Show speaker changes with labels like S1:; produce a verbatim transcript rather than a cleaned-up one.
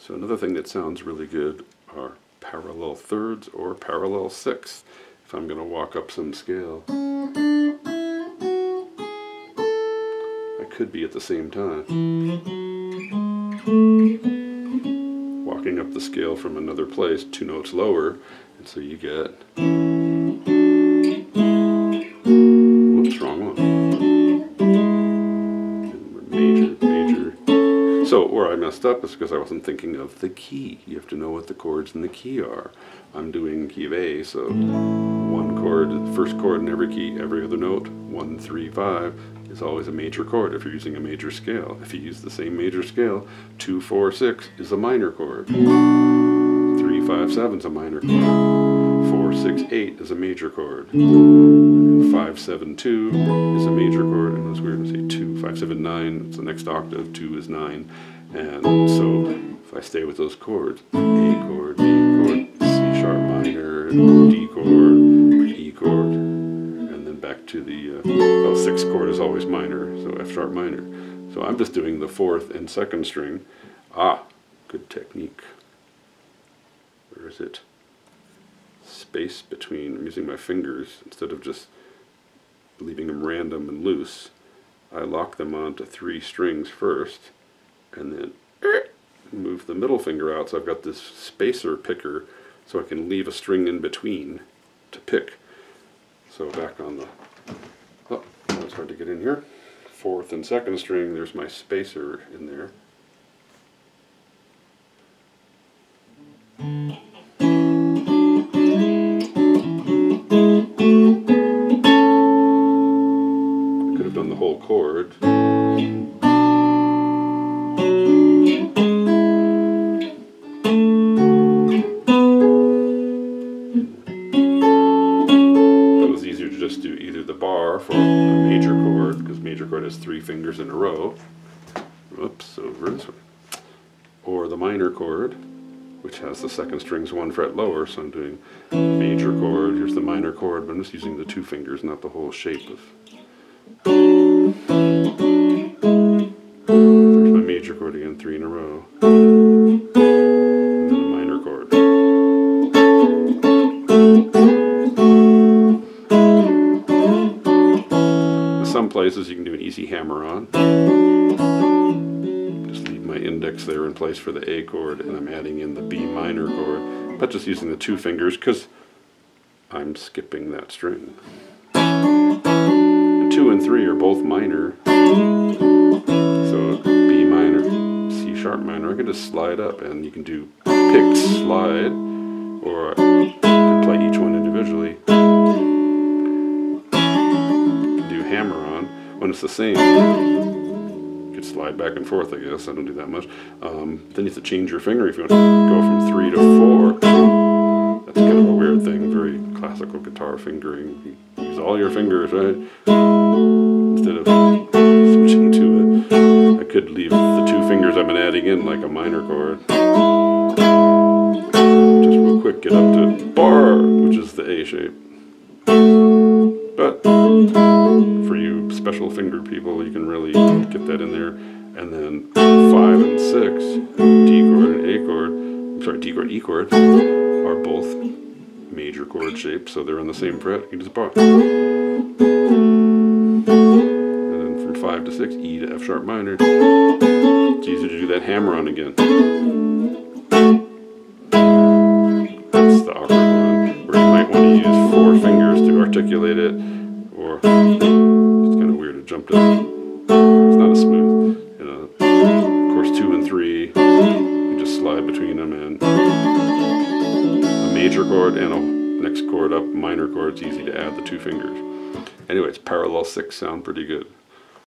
S1: So another thing that sounds really good are parallel thirds or parallel sixths. If I'm going to walk up some scale, I could be at the same time walking up the scale from another place, two notes lower, and so you get, whoops, wrong one, major, major. So where I messed up is because I wasn't thinking of the key. You have to know what the chords in the key are. I'm doing key of A, so one chord, first chord in every key, every other note, one, three, five, is always a major chord if you're using a major scale. If you use the same major scale, two, four, six is a minor chord. three, five, seven is a minor chord. four, six, eight is a major chord. five, seven, two is a major chord, and it's weird to say two, five, seven, nine, it's the next octave, two is nine. And so if I stay with those chords, A chord, B chord, C sharp minor, D chord, E chord, and then back to the, uh, well, sixth chord is always minor, so F sharp minor. So I'm just doing the fourth and second string. Ah, good technique. Where is it? Space between, I'm using my fingers instead of just leaving them random and loose. I lock them onto three strings first, and then move the middle finger out, so I've got this spacer picker, so I can leave a string in between to pick. So back on the, oh, that was hard to get in here. Fourth and second string, there's my spacer in there. I could have done the whole chord. Do either the bar for a major chord, because major chord has three fingers in a row, whoops, over this one, or the minor chord, which has the second strings one fret lower, so I'm doing major chord, here's the minor chord, but I'm just using the two fingers, not the whole shape of. There's my major chord again, three in a row, and then a minor chord. Some places you can do an easy hammer on. Just leave my index there in place for the A chord, and I'm adding in the B minor chord, but just using the two fingers because I'm skipping that string. And two and three are both minor, so B minor, C sharp minor, I can just slide up, and you can do pick, slide, or you can play each one individually. Hammer on when it's the same. You could slide back and forth, I guess. I don't do that much. Um, then you have to change your finger if you want to go from three to four. That's kind of a weird thing, very classical guitar fingering. You use all your fingers, right? Instead of switching to it, I could leave the two fingers I've been adding in like a minor chord. Just real quick, get up to bar, which is the A shape. But for you special fingered people, you can really get that in there. And then five and six, D chord and A chord, I'm sorry, D chord, E chord, are both major chord shapes, so they're on the same fret. You can just bar. And then from five to six, E to F sharp minor. It's easy to do that hammer on again. That's the awkward one, where you might want to use four fingers to articulate it, or it's kind of weird to jump to. It's not as smooth. You know, of course, two and three, you just slide between them, and a major chord and a next chord up, minor chord. It's easy to add the two fingers. Anyways, parallel six sound pretty good.